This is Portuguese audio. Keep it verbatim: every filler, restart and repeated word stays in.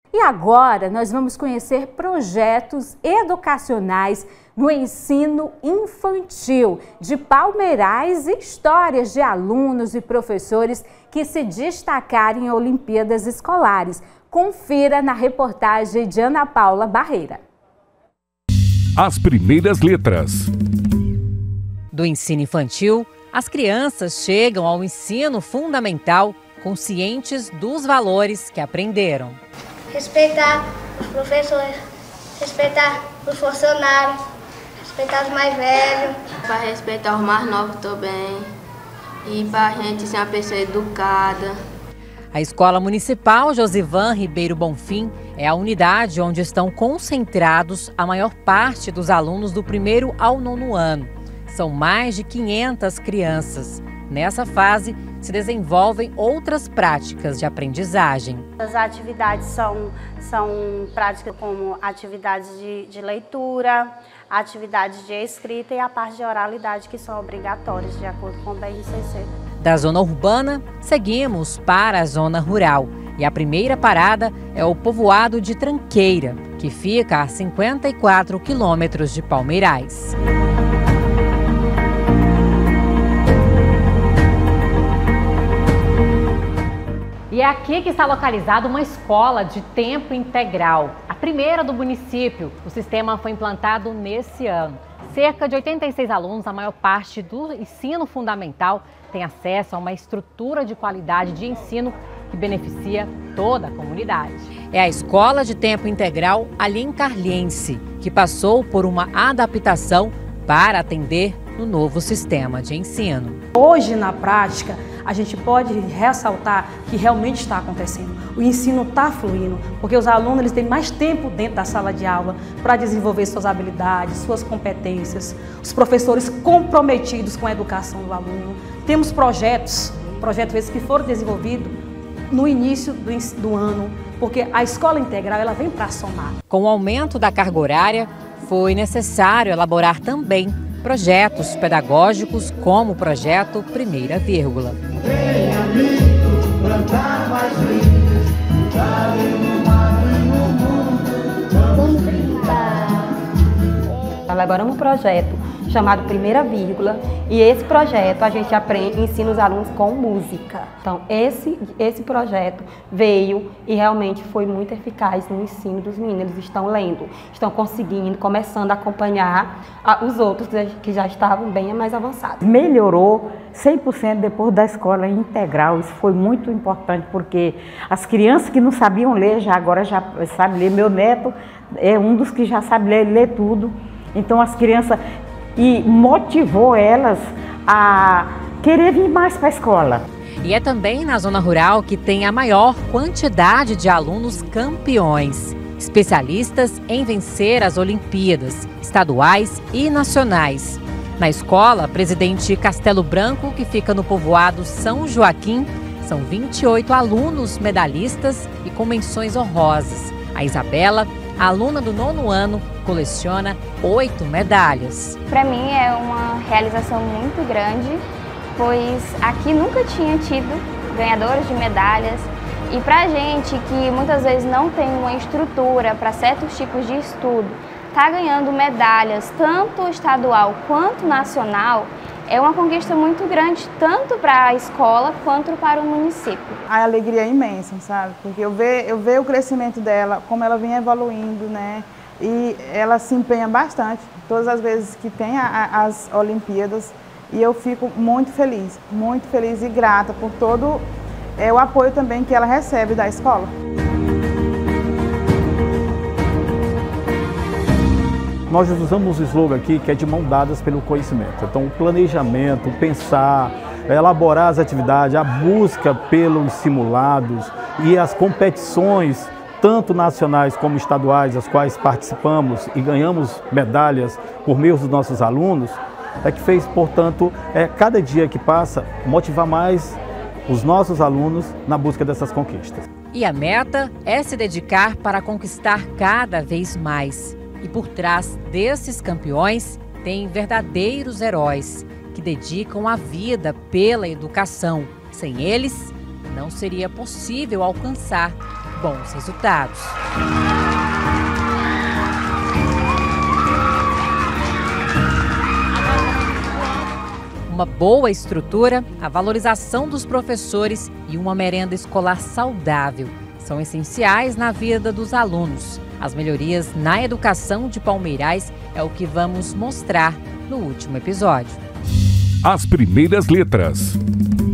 E agora nós vamos conhecer projetos educacionais no ensino infantil de Palmeirais e histórias de alunos e professores que se destacaram em Olimpíadas Escolares. Confira na reportagem de Ana Paula Barreira. As primeiras letras. Do ensino infantil, as crianças chegam ao ensino fundamental conscientes dos valores que aprenderam. Respeitar os professores, respeitar os funcionários, respeitar os mais velhos. Para respeitar os mais novos também e para a gente ser uma pessoa educada. A Escola Municipal Josivan Ribeiro Bonfim é a unidade onde estão concentrados a maior parte dos alunos do primeiro ao nono ano. São mais de quinhentas crianças. Nessa fase, se desenvolvem outras práticas de aprendizagem. As atividades são, são práticas como atividades de, de leitura, atividades de escrita e a parte de oralidade, que são obrigatórias, de acordo com o B N C C. Da zona urbana, seguimos para a zona rural. E a primeira parada é o povoado de Tranqueira, que fica a cinquenta e quatro quilômetros de Palmeirais. E é aqui que está localizada uma escola de tempo integral, a primeira do município. O sistema foi implantado nesse ano. Cerca de oitenta e seis alunos, a maior parte do ensino fundamental, tem acesso a uma estrutura de qualidade de ensino que beneficia toda a comunidade. É a escola de tempo integral Alencarliense, que passou por uma adaptação para atender no novo sistema de ensino. Hoje, na prática, a gente pode ressaltar que realmente está acontecendo. O ensino está fluindo, porque os alunos eles têm mais tempo dentro da sala de aula para desenvolver suas habilidades, suas competências. Os professores comprometidos com a educação do aluno. Temos projetos, projetos esses que foram desenvolvidos no início do, do ano, porque a escola integral ela vem para somar. Com o aumento da carga horária, foi necessário elaborar também projetos pedagógicos como o projeto Primeira Vírgula. Elaboramos um projeto chamado Primeira Vírgula e esse projeto a gente aprende, ensina os alunos com música. Então esse, esse projeto veio e realmente foi muito eficaz no ensino dos meninos. Eles estão lendo, estão conseguindo, começando a acompanhar a, os outros que já estavam bem mais avançados. Melhorou cem por cento depois da escola integral. Isso foi muito importante porque as crianças que não sabiam ler já agora já sabem ler. Meu neto é um dos que já sabe ler, ler tudo. Então as crianças, e motivou elas a querer vir mais para a escola. E é também na zona rural que tem a maior quantidade de alunos campeões, especialistas em vencer as Olimpíadas estaduais e nacionais. Na escola Presidente Castelo Branco, que fica no povoado São Joaquim, são vinte e oito alunos medalhistas e com menções honrosas. A Isabela, a aluna do nono ano, coleciona oito medalhas. Para mim é uma realização muito grande, pois aqui nunca tinha tido ganhadores de medalhas. E para a gente que muitas vezes não tem uma estrutura para certos tipos de estudo, tá ganhando medalhas, tanto estadual quanto nacional, é uma conquista muito grande, tanto para a escola quanto para o município. A alegria é imensa, sabe? Porque eu vejo, eu vejo o crescimento dela, como ela vem evoluindo, né? E ela se empenha bastante, todas as vezes que tem a, a, as Olimpíadas, e eu fico muito feliz, muito feliz e grata por todo é, o apoio também que ela recebe da escola. Nós usamos o slogan aqui que é de mão dadas pelo conhecimento. Então o planejamento, o pensar, elaborar as atividades, a busca pelos simulados e as competições, tanto nacionais como estaduais, as quais participamos e ganhamos medalhas por meio dos nossos alunos, é que fez, portanto, é, cada dia que passa, motivar mais os nossos alunos na busca dessas conquistas. E a meta é se dedicar para conquistar cada vez mais. E por trás desses campeões tem verdadeiros heróis que dedicam a vida pela educação. Sem eles, não seria possível alcançar bons resultados. Uma boa estrutura, a valorização dos professores e uma merenda escolar saudável são essenciais na vida dos alunos. As melhorias na educação de Palmeirais é o que vamos mostrar no último episódio. As primeiras letras.